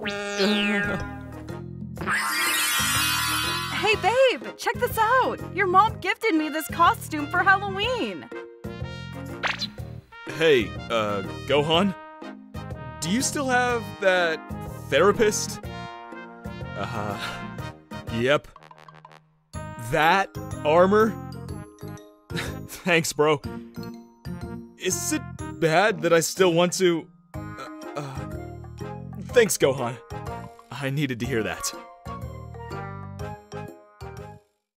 Hey babe, check this out! Your mom gifted me this costume for Halloween! Hey, Gohan? Do you still have that therapist? Yep. That armor? Thanks, bro. Is it bad that I still want to... Thanks, Gohan. I needed to hear that.